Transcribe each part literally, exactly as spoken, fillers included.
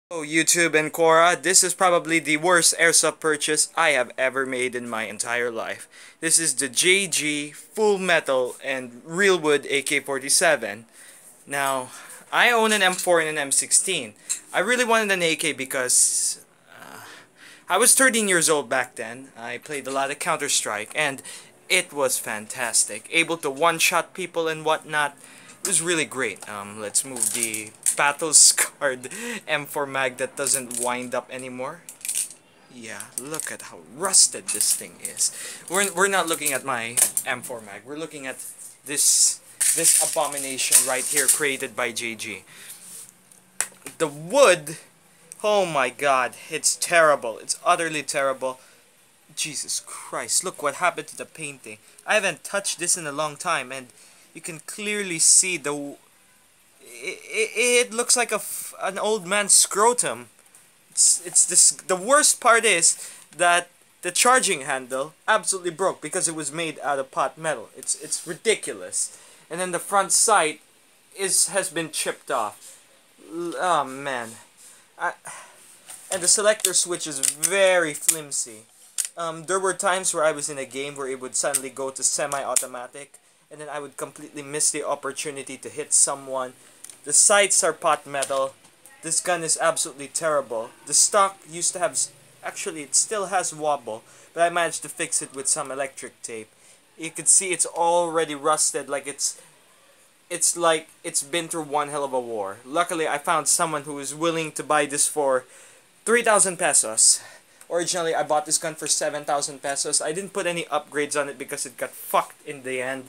Oh, YouTube and Quora, this is probably the worst airsoft purchase I have ever made in my entire life. This is the J G Full Metal and Real Wood A K forty-seven. Now, I own an M four and an M sixteen. I really wanted an A K because uh, I was thirteen years old back then. I played a lot of Counter-Strike and it was fantastic. Able to one-shot people and whatnot. It was really great. Um, let's move the battle-scarred M four mag that doesn't wind up anymore. Yeah, look at how rusted this thing is. We're, we're not looking at my M four mag. We're looking at this this abomination right here created by J G. The wood, oh my god, it's terrible. It's utterly terrible. Jesus Christ, look what happened to the painting. I haven't touched this in a long time and you can clearly see the... It, it, it looks like a f an old man's scrotum. It's, it's this, the worst part is that the charging handle absolutely broke because it was made out of pot metal. It's, it's ridiculous. And then the front sight is, has been chipped off. Oh man. I, and the selector switch is very flimsy. Um, there were times where I was in a game where it would suddenly go to semi-automatic and then I would completely miss the opportunity to hit someone. The sights are pot metal. This gun is absolutely terrible. The stock used to have, actually it still has wobble, but I managed to fix it with some electric tape. You can see it's already rusted, like it's, it's like it's been through one hell of a war. Luckily I found someone who is willing to buy this for three thousand pesos. Originally I bought this gun for seven thousand pesos. I didn't put any upgrades on it because it got fucked in the end.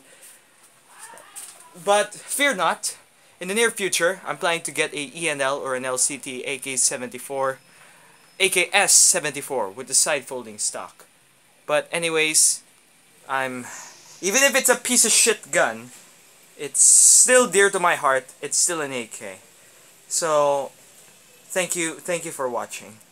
But fear not, in the near future, I'm planning to get a E N L or an L C T A K seventy-four, A K S seventy-four with the side folding stock. But anyways, I'm, even if it's a piece of shit gun, it's still dear to my heart. It's still an A K. So, thank you, thank you for watching.